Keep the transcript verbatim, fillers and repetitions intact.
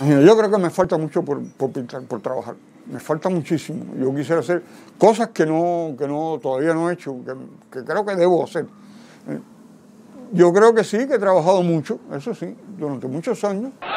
Yo creo que me falta mucho por, por pintar, por trabajar. Me falta muchísimo. Yo quisiera hacer cosas que no, que no todavía no he hecho, que, que creo que debo hacer. Yo creo que sí, que he trabajado mucho, eso sí, durante muchos años.